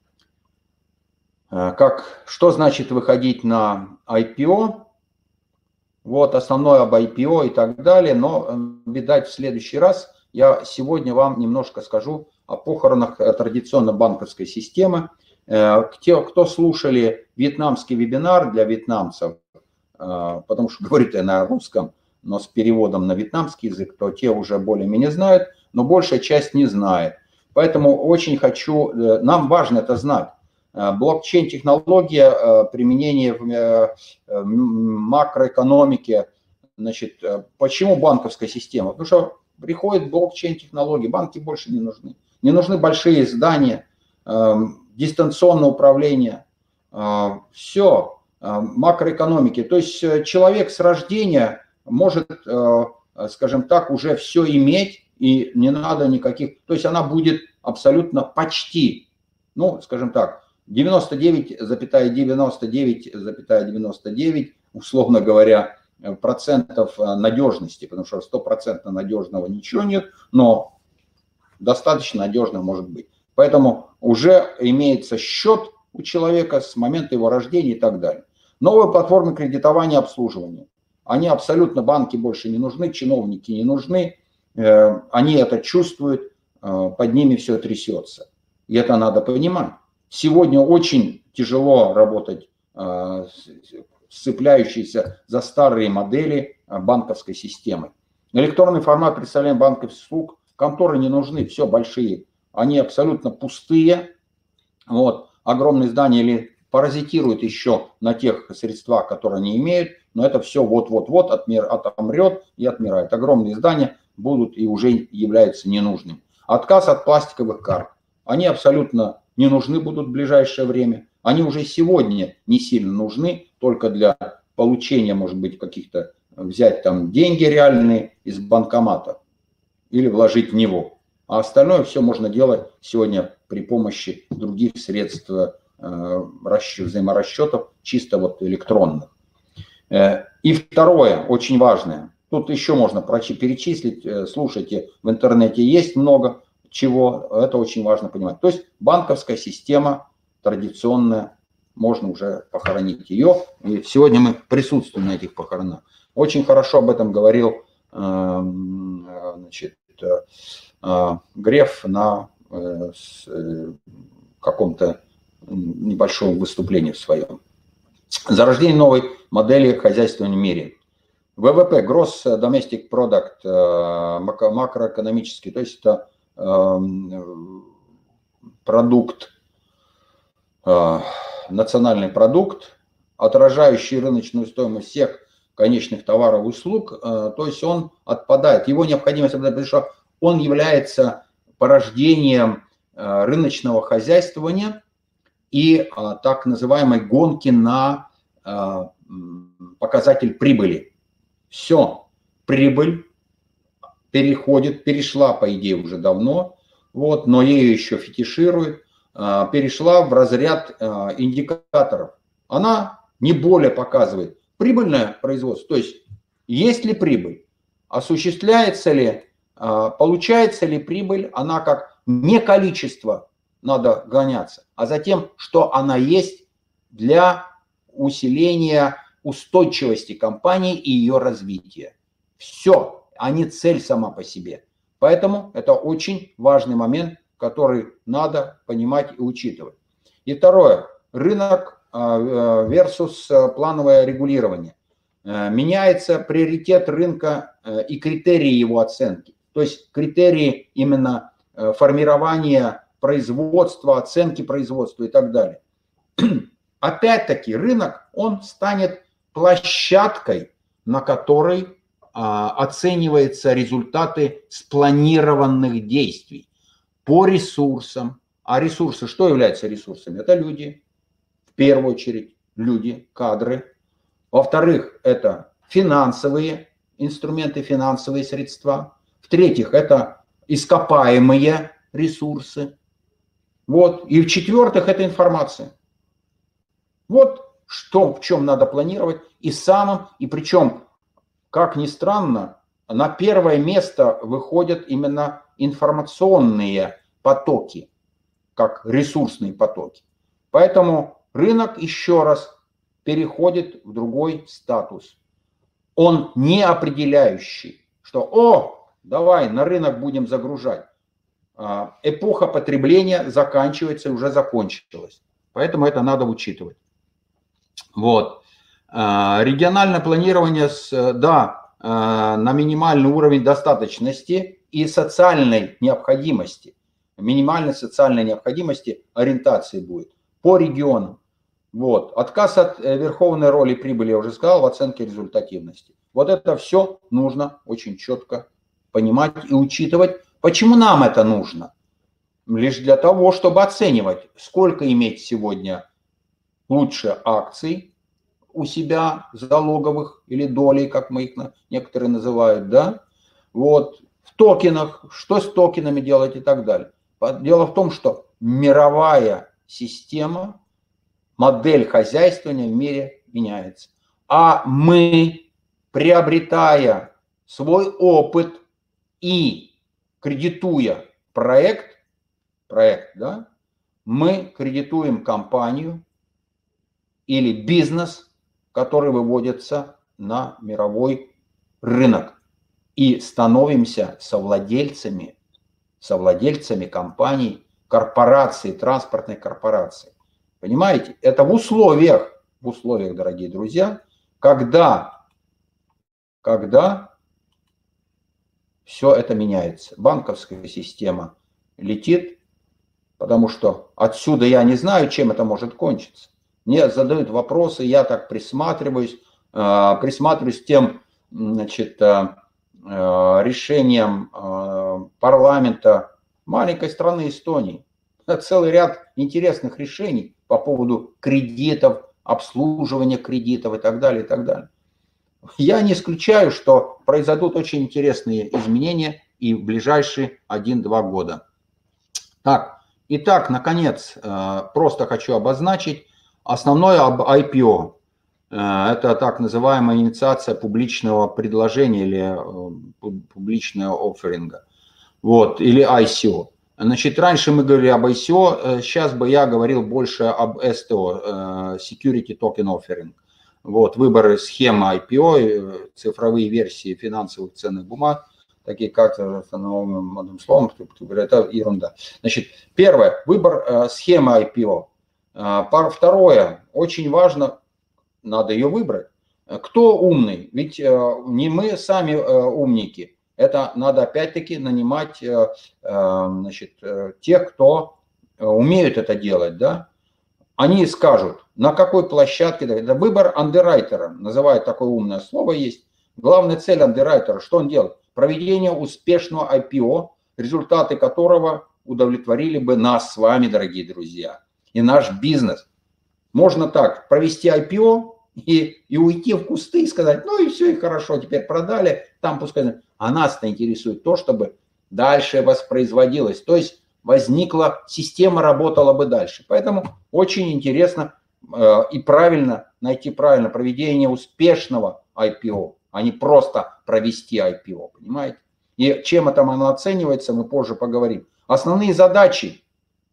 как, что значит выходить на ай пи о. Вот, основное об ай пи о и так далее, но, видать, в следующий раз я сегодня вам немножко скажу о похоронах традиционной банковской системы. Те, кто слушали вьетнамский вебинар для вьетнамцев, потому что говорит я на русском, но с переводом на вьетнамский язык, то те уже более-менее знают, но большая часть не знает. Поэтому очень хочу, нам важно это знать. Блокчейн-технология, применение в макроэкономике. Значит, почему банковская система? Потому что приходит блокчейн-технологии, банки больше не нужны. Не нужны большие здания, дистанционное управление, все, макроэкономики. То есть человек с рождения может, скажем так, уже все иметь, и не надо никаких, то есть она будет абсолютно почти, ну, скажем так, девяносто девять целых девяносто девять целых девяносто девять, условно говоря, процентов надежности, потому что сто процентов надежного ничего нет, но достаточно надежно может быть. Поэтому уже имеется счет у человека с момента его рождения и так далее. Новые платформы кредитования и обслуживания. Они абсолютно, банки больше не нужны, чиновники не нужны, они это чувствуют, под ними все трясется. И это надо понимать. Сегодня очень тяжело работать с цепляющейся за старые модели банковской системы. Электронный формат представления банковских услуг, конторы не нужны, все большие, они абсолютно пустые. Вот, огромные здания или паразитируют еще на тех средствах, которые они имеют, но это все вот-вот-вот отомрет и отмирает. Огромные здания будут и уже являются ненужными. Отказ от пластиковых карт. Они абсолютно не нужны будут в ближайшее время. Они уже сегодня не сильно нужны, только для получения, может быть, каких-то, взять там деньги реальные из банкомата или вложить в него. А остальное все можно делать сегодня при помощи других средств взаиморасчетов, чисто вот электронных. И второе, очень важное, тут еще можно перечислить, слушайте, в интернете есть много чего, это очень важно понимать. То есть банковская система традиционная, можно уже похоронить ее, и сегодня мы присутствуем на этих похоронах. Очень хорошо об этом говорил значит, Греф на каком-то небольшом выступлении в своем. Зарождение новой модели хозяйствования в мире. вэ вэ пэ, Gross Domestic Product, макроэкономический, то есть это продукт, национальный продукт, отражающий рыночную стоимость всех конечных товаров и услуг, то есть он отпадает. Его необходимость, потому что он является порождением рыночного хозяйствования и так называемой гонки на показатель прибыли. Все, прибыль переходит, перешла, по идее, уже давно, вот, но ее еще фетишируют, перешла в разряд индикаторов. Она не более показывает прибыльное производство, то есть есть ли прибыль, осуществляется ли, получается ли прибыль, она как не количество надо гоняться, а затем, что она есть для усиления устойчивости компании и ее развития. Все. А не цель сама по себе. Поэтому это очень важный момент, который надо понимать и учитывать. И второе. Рынок versus плановое регулирование. меняется приоритет рынка и критерии его оценки. То есть критерии именно формирования производства, оценки производства и так далее. Опять-таки рынок, он станет площадкой, на которой а, оцениваются результаты спланированных действий по ресурсам. А ресурсы, что являются ресурсами? Это люди, в первую очередь, люди, кадры. Во-вторых, это финансовые инструменты, финансовые средства. В-третьих, это ископаемые ресурсы. Вот. И в-четвертых, это информация. Вот что, в чем надо планировать. И самым, и причем, как ни странно, на первое место выходят именно информационные потоки, как ресурсные потоки. Поэтому рынок, еще раз, переходит в другой статус. Он не определяющий, что «О, давай на рынок будем загружать». Эпоха потребления заканчивается, уже закончилась. Поэтому это надо учитывать. Вот. Региональное планирование, с, да, на минимальный уровень достаточности и социальной необходимости, минимальной социальной необходимости ориентации будет по регионам. Вот. Отказ от верховной роли прибыли, я уже сказал, в оценке результативности. Вот это все нужно очень четко понимать и учитывать. Почему нам это нужно? Лишь для того, чтобы оценивать, сколько иметь сегодня лучше акций у себя, залоговых или долей, как мы их некоторые называют, да? Вот. В токенах, что с токенами делать и так далее. Дело в том, что мировая система, модель хозяйствования в мире меняется. А мы, приобретая свой опыт и кредитуя проект, проект, да, мы кредитуем компанию или бизнес, который выводится на мировой рынок, и становимся совладельцами, совладельцами компаний, корпораций, транспортной корпорации. Понимаете? Это в условиях, в условиях, дорогие друзья, когда, когда все это меняется. Банковская система летит, потому что отсюда я не знаю, чем это может кончиться. Мне задают вопросы, я так присматриваюсь, присматриваюсь тем, значит, решением парламента маленькой страны Эстонии. Целый ряд интересных решений по поводу кредитов, обслуживания кредитов и так далее, и так далее. Я не исключаю, что произойдут очень интересные изменения и в ближайшие один-два года. Так, итак, наконец, просто хочу обозначить основное об ай пи о. Это так называемая инициация публичного предложения или публичного офферинга. Вот, или ай си о. Значит, раньше мы говорили об ай си о, сейчас бы я говорил больше об эс ти о, Security Token Offering. Вот, выборы схемы ай пи о, цифровые версии финансовых ценных бумаг, такие как, новым одним словом, это ерунда. Значит, первое, выбор схемы ай пи о. Второе, очень важно, надо ее выбрать. Кто умный? Ведь не мы сами умники. Это надо опять-таки нанимать, значит, тех, кто умеют это делать, да? Они скажут, на какой площадке, это выбор андеррайтера, называют такое умное слово есть. Главная цель андеррайтера, что он делает? Проведение успешного ай пи о, результаты которого удовлетворили бы нас с вами, дорогие друзья, и наш бизнес. Можно так, провести ай пи о и, и уйти в кусты и сказать, ну и все, и хорошо, теперь продали, там пускай. А нас-то интересует то, чтобы дальше воспроизводилось, то есть возникла, система работала бы дальше. Поэтому очень интересно э, и правильно найти правильно проведение успешного ай пи о, а не просто провести ай пи о, понимаете? И чем это оно оценивается, мы позже поговорим. Основные задачи: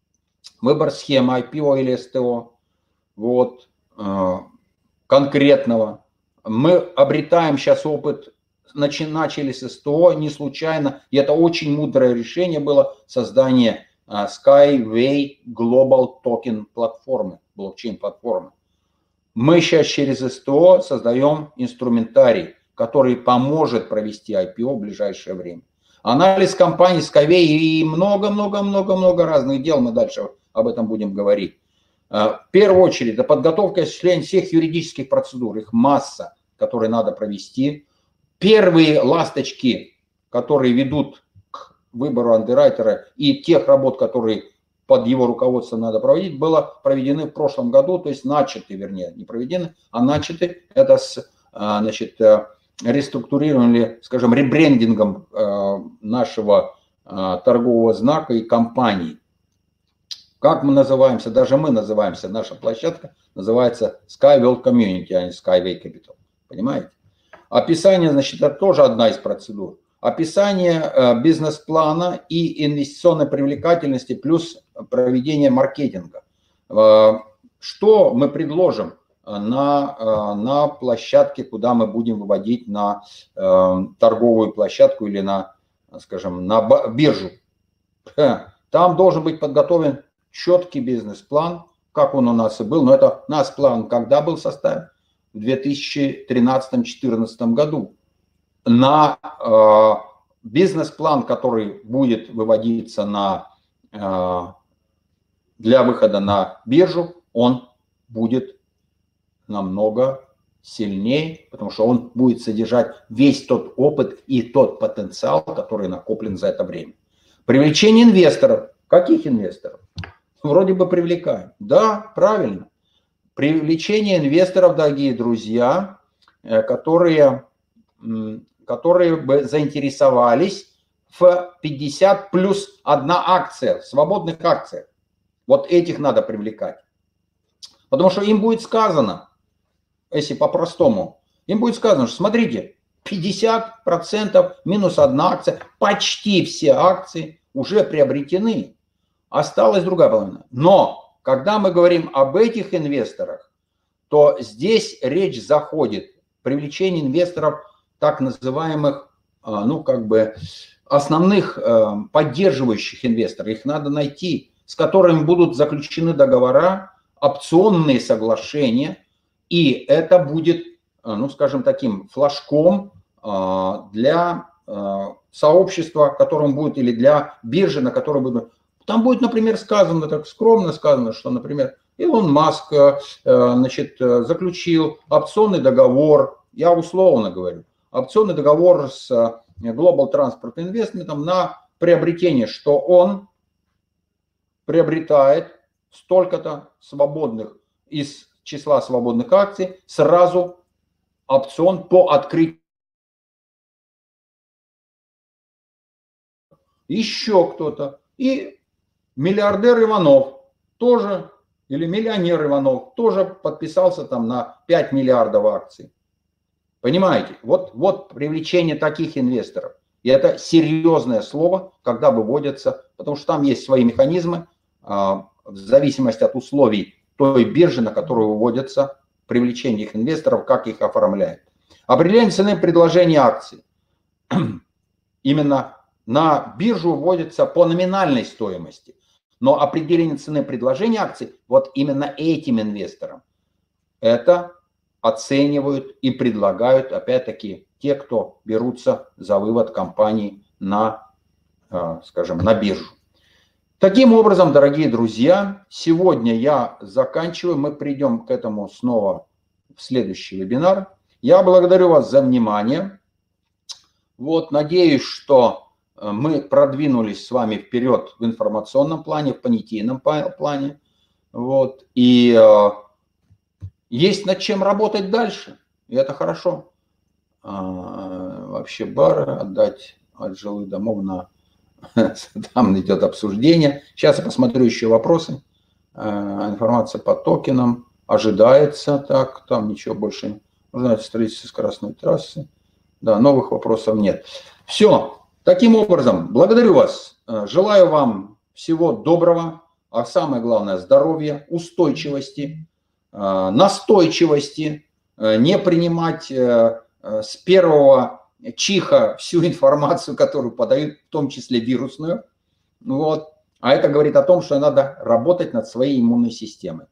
выбор схемы ай пи о или эс ти о, вот, э, конкретного. Мы обретаем сейчас опыт, начи, начали с эс ти о не случайно, и это очень мудрое решение было, создание э, Skyway Global Token платформы, блокчейн платформы. Мы сейчас через СТО создаем инструментарий, который поможет провести ай пи о в ближайшее время. Анализ компании Skyway и много-много-много-много разных дел, мы дальше об этом будем говорить. В первую очередь, это подготовка и осуществление всех юридических процедур, их масса, которые надо провести. Первые ласточки, которые ведут к выбору андеррайтера, и тех работ, которые под его руководством надо проводить, было проведены в прошлом году, то есть начаты, вернее, не проведены, а начаты. Это с, значит, реструктурированием, скажем, ребрендингом нашего торгового знака и компании. Как мы называемся, даже мы называемся, наша площадка называется Sky World Community, а не Skyway Capital. Понимаете? Описание, значит, это тоже одна из процедур. Описание э, бизнес-плана и инвестиционной привлекательности плюс проведение маркетинга. Э, что мы предложим на, э, на площадке, куда мы будем выводить на э, торговую площадку или на, скажем, на биржу? Там должен быть подготовлен четкий бизнес-план, как он у нас и был. Но это у нас план когда был составлен? В две тысячи тринадцатом — две тысячи четырнадцатом году. На э, бизнес-план, который будет выводиться на, э, для выхода на биржу, он будет намного сильнее, потому что он будет содержать весь тот опыт и тот потенциал, который накоплен за это время. Привлечение инвесторов. Каких инвесторов? Вроде бы привлекаем. Да, правильно. Привлечение инвесторов, дорогие друзья, которые... которые бы заинтересовались в пятьдесят плюс одна акция, в свободных акциях. Вот этих надо привлекать. Потому что им будет сказано, если по-простому, им будет сказано, что смотрите, пятьдесят процентов минус одна акция, почти все акции уже приобретены. Осталась другая половина. Но когда мы говорим об этих инвесторах, то здесь речь заходит о привлечении инвесторов так называемых, ну, как бы, основных поддерживающих инвесторов. Их надо найти, с которыми будут заключены договора, опционные соглашения, и это будет, ну, скажем, таким флажком для сообщества, которым будет, или для биржи, на которой будет. Там будет, например, сказано, так скромно сказано, что, например, Илон Маск, значит, заключил опционный договор, я условно говорю, опционный договор с Global Transport Investment на приобретение, что он приобретает столько-то свободных, из числа свободных акций, сразу опцион по открытию. Еще кто-то. И миллиардер Иванов тоже, или миллионер Иванов тоже подписался там на пять миллиардов акций. Понимаете? Вот, вот привлечение таких инвесторов. И это серьезное слово, когда выводятся, потому что там есть свои механизмы, в зависимости от условий той биржи, на которую выводятся привлечение их инвесторов, как их оформляют. Определение цены предложения акций. Именно на биржу вводится по номинальной стоимости. Но определение цены предложения акций вот именно этим инвесторам. Это оценивают и предлагают, опять-таки, те, кто берутся за вывод компании на, скажем, на биржу. Таким образом, дорогие друзья, сегодня я заканчиваю. Мы придем к этому снова в следующий вебинар. Я благодарю вас за внимание. Вот, надеюсь, что мы продвинулись с вами вперед в информационном плане, в понятийном плане. Вот, и э, есть над чем работать дальше. И это хорошо. А, вообще бары отдать от жилых домов на... Там идет обсуждение. Сейчас я посмотрю еще вопросы. Информация по токенам. Ожидается. Так, там ничего больше. Узнать строительство скоростной трассы. Да, новых вопросов нет. Все. Таким образом, благодарю вас. Желаю вам всего доброго. А самое главное, здоровья, устойчивости, настойчивости. Не принимать с первого чиха всю информацию, которую подают, в том числе вирусную. Вот. А это говорит о том, что надо работать над своей иммунной системой.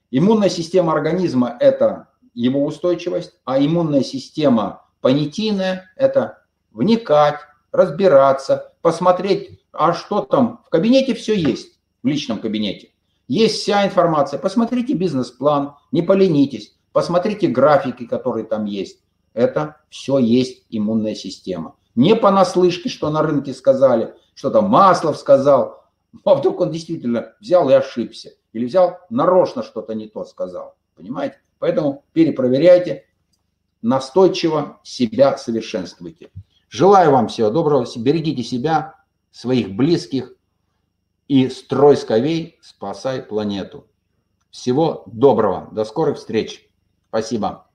Иммунная система организма – это его устойчивость, а иммунная система понятийная – это вникать, разбираться, посмотреть, а что там. В кабинете все есть, в личном кабинете. Есть вся информация. Посмотрите бизнес-план, не поленитесь, посмотрите графики, которые там есть. Это все есть иммунная система. Не понаслышке, что на рынке сказали, что там Маслов сказал, а вдруг он действительно взял и ошибся. Или взял нарочно что-то не то сказал. Понимаете? Поэтому перепроверяйте, настойчиво себя совершенствуйте. Желаю вам всего доброго. Берегите себя, своих близких. И строй Скавей, спасай планету. Всего доброго. До скорых встреч. Спасибо.